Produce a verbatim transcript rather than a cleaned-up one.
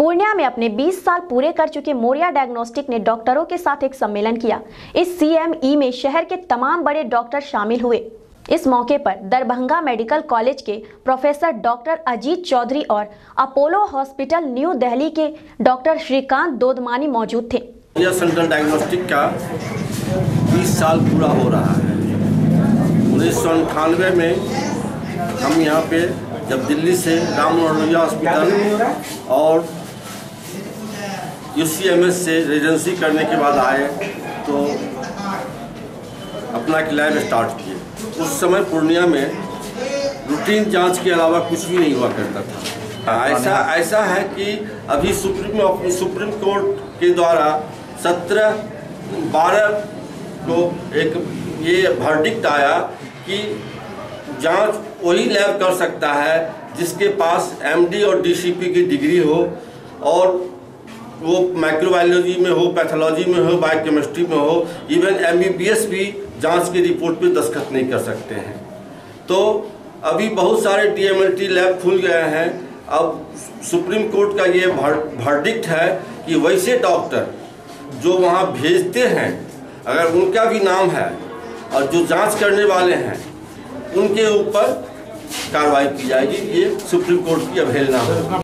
पूर्णिया में अपने बीस साल पूरे कर चुके मोरिया डायग्नोस्टिक ने डॉक्टरों के साथ एक सम्मेलन किया। इस सी एम ई में शहर के तमाम बड़े डॉक्टर शामिल हुए। इस मौके पर दरभंगा मेडिकल कॉलेज के प्रोफेसर डॉक्टर अजीत चौधरी और अपोलो हॉस्पिटल न्यू दिल्ली के डॉक्टर श्रीकांत दोदमानी मौजूद थे। मोरिया सेंट्रल डायग्नोस्टिक का बीस साल पूरा हो रहा है। उन्नीस सौ अंठानवे में हम यहाँ पे जब दिल्ली से राम मनोहर हॉस्पिटल और यू सी एम एस से रेजिडेंसी करने के बाद आए तो अपना एक लैब स्टार्ट किए। उस समय पूर्णिया में रूटीन जांच के अलावा कुछ भी नहीं हुआ करता था। ऐसा ऐसा है कि अभी सुप्रीम सुप्रीम कोर्ट के द्वारा सत्रह बारह को एक ये वर्डिक्ट आया कि जांच वही लैब कर सकता है जिसके पास एम डी और डी सी पी की डिग्री हो और वो माइक्रोबायोलॉजी में हो, पैथोलॉजी में हो, बायोकेमिस्ट्री में हो, even M B B S भी जांच की रिपोर्ट पे दस्तखत नहीं कर सकते हैं। तो अभी बहुत सारे D M L T lab खुल गए हैं। अब सुप्रीम कोर्ट का ये वर्डिक्ट है कि वैसे डॉक्टर जो वहाँ भेजते हैं, अगर उनका भी नाम है और जो जांच करने वाले हैं उनके ऊपर कार्रवाई की जाएगी। ये सुप्रीम कोर्ट की अवहेलना है।